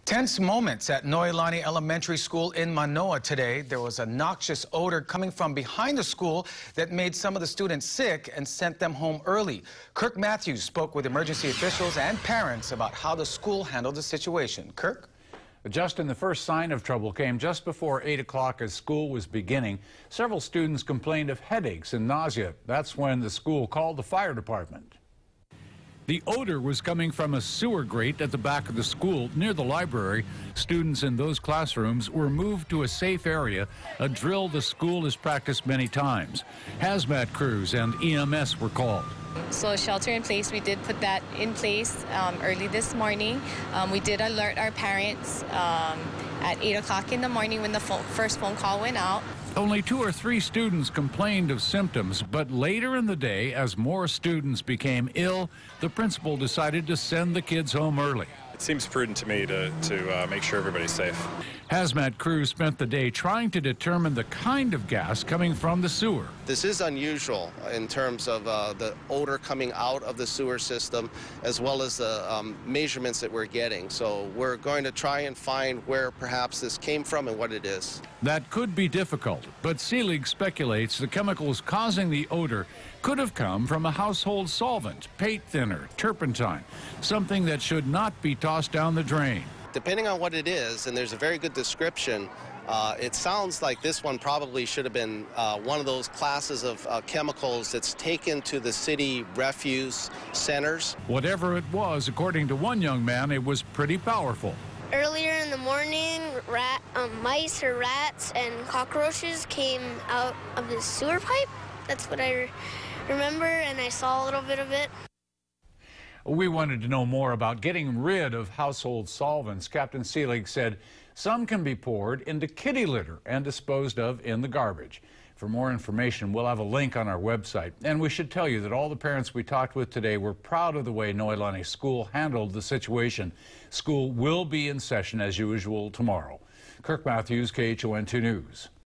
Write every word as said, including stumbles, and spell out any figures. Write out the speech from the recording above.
Tense moments at Noelani Elementary School in Manoa today. There was a noxious odor coming from behind the school that made some of the students sick and sent them home early. Kirk Matthews spoke with emergency officials and parents about how the school handled the situation. Kirk? Justin, the first sign of trouble came just before eight o'clock as school was beginning. Several students complained of headaches and nausea. That's when the school called the fire department. The odor was coming from a sewer grate at the back of the school near the library. Students in those classrooms were moved to a safe area, a drill the school has practiced many times. Hazmat crews and E M S were called. So shelter in place, we did put that in place um, early this morning. Um, we did alert our parents um, at eight o'clock in the morning when the phone, first phone call went out. Only two or three students complained of symptoms, but later in the day, as more students became ill, the principal decided to send the kids home early. It seems prudent to me to, to uh, make sure everybody's safe. Hazmat crews spent the day trying to determine the kind of gas coming from the sewer. This is unusual in terms of uh, the odor coming out of the sewer system, as well as the um, measurements that we're getting. So we're going to try and find where perhaps this came from and what it is. That could be difficult, but Seelig speculates the chemicals causing the odor could have come from a household solvent, paint thinner, turpentine, something that should not be tossed down the drain. Depending on what it is, and there's a very good description, uh, it sounds like this one probably should have been uh, one of those classes of uh, chemicals that's taken to the city refuse centers. Whatever it was, according to one young man, it was pretty powerful. Earlier in the morning, rat, um, mice or rats and cockroaches came out of the sewer pipe. That's what I re remember, and I saw a little bit of it. We wanted to know more about getting rid of household solvents. Captain Seelig said some can be poured into kitty litter and disposed of in the garbage. For more information, we'll have a link on our website. And we should tell you that all the parents we talked with today were proud of the way Noelani School handled the situation. School will be in session as usual tomorrow. Kirk Matthews, K H O N two News.